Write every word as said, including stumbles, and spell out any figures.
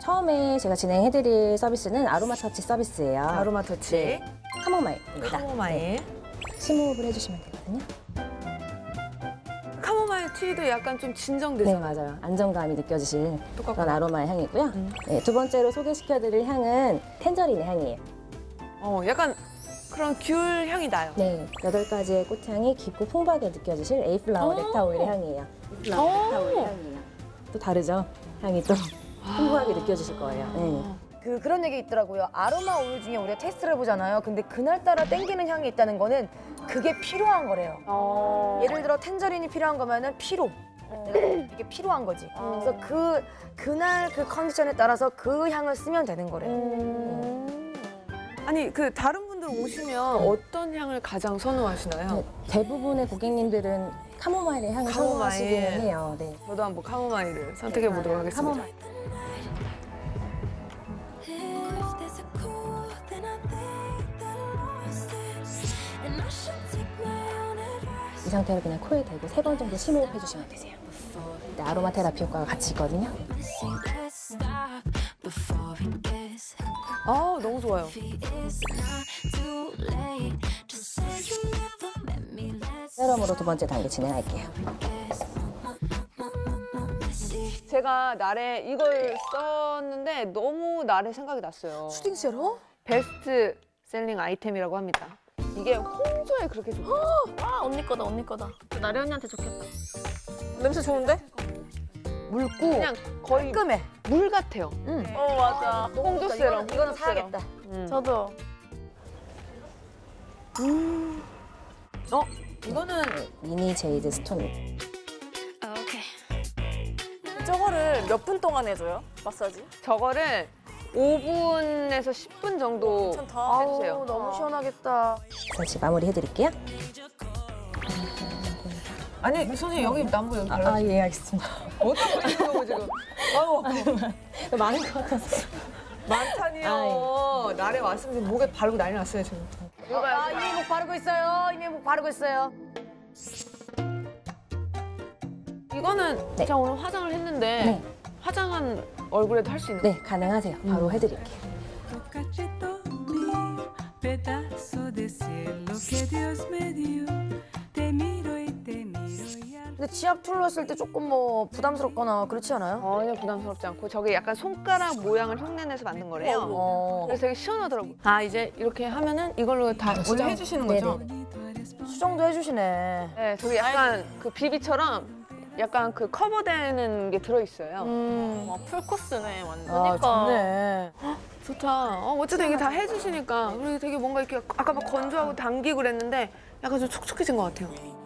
처음에 제가 진행해드릴 서비스는 아로마 터치 서비스예요. 아로마 터치. 네. 카모마일입니다. 카모마일. 네. 심호흡을 해주시면 되거든요. 카모마일 티도 약간 좀 네, 진정돼서. 맞아요. 안정감이 느껴지실 똑같구나. 그런 아로마의 향이고요. 음. 네, 두 번째로 소개시켜드릴 향은 텐저린의 향이에요. 어, 약간 그런 귤 향이 나요. 네, 여덟 가지의 꽃향이 깊고 풍부하게 느껴지실 에이플라워 렉타 오일의 향이에요. 에이플라워 렉타 오일의 향이에요. 또 다르죠? 향이 또 풍부하게 느껴지실 거예요. 네. 그 그런 얘기 있더라고요. 아로마 오일 중에 우리가 테스트를 해보잖아요. 근데 그날따라 땡기는 향이 있다는 거는 그게 필요한 거래요. 어. 예를 들어 텐저린이 필요한 거면은 피로. 이게 필요한 거지. 그래서 그 그날 그 컨디션에 따라서 그 향을 쓰면 되는 거래요. 음. 아니 그 다른 분들 오시면 어떤 향을 가장 선호하시나요? 네, 대부분의 고객님들은 카모마일의 향을 카모마일. 선호하시기는 해요. 네. 저도 한번 카모마일을 선택해 보도록 하겠습니다. 카모마일. 이 상태로 그냥 코에 대고 세 번 정도 심호흡 해주시면 되세요. 네, 아로마 테라피 효과가 같이 있거든요. 아 너무 좋아요. 세럼으로 두 번째 단계 진행할게요. 제가 날에 이걸 썼는데 너무 날에 생각이 났어요. 슈팅 세럼? 베스트 셀링 아이템이라고 합니다. 이게 홍조에 그렇게 좋고. 아 언니 거다 언니 거다. 나래 언니한테 좋겠다. 냄새 좋은데? 묽고 그냥 거의 깔끔해. 물 같아요. 응. 어 맞아. 홍조 이거는- 세럼. 이거는 홍조 사야겠다. 음. 저도. 어? 이거는 미니 제이드 스톤. 저거를 몇 분 동안 해줘요? 마사지? 저거를 오 분에서 십 분 정도 괜찮다. 해주세요. 아우, 너무 시원하겠다. 다시 마무리 해드릴게요. 아니 선생님 여기 남부 여기 발라. 아, 예, 알겠습니다. 어떤 거 있는 지금? 아유 많은 것 같아서. 많다니요. 날에 왔으면 지금 목에 바르고 난리 났어요 지금. 아, 이미목 바르고 있어요. 이미목 바르고 있어요. 이거는 네. 제가 오늘 화장을 했는데 네. 화장한 얼굴에도 할 수 있는. 네, 가능하세요. 바로 해드릴게요. cachito mío, pedazo de cielo que Dios me dio. Te miro y te miro y al 근데 지압 툴로 했을 때 조금 뭐 부담스럽거나 그렇지 않아요? 전혀 부담스럽지 않고 저게 약간 손가락 모양을 흉내내서 만든 거래요. 어. 그래서 되게 시원하더라고요. 아 이제 이렇게 하면은 이걸로 다 원래 해주시는 거죠? 네네. 수정도 해주시네. 네, 저기 약간 그 비비처럼 약간 그 커버되는 게 들어있어요. 음. 와 풀코스네 완전. 아, 좋네. 좋다. 어, 어쨌든 이게 다 해주시니까 그리고 되게 뭔가 이렇게 아까 막 건조하고 당기고 그랬는데 약간 좀 촉촉해진 것 같아요.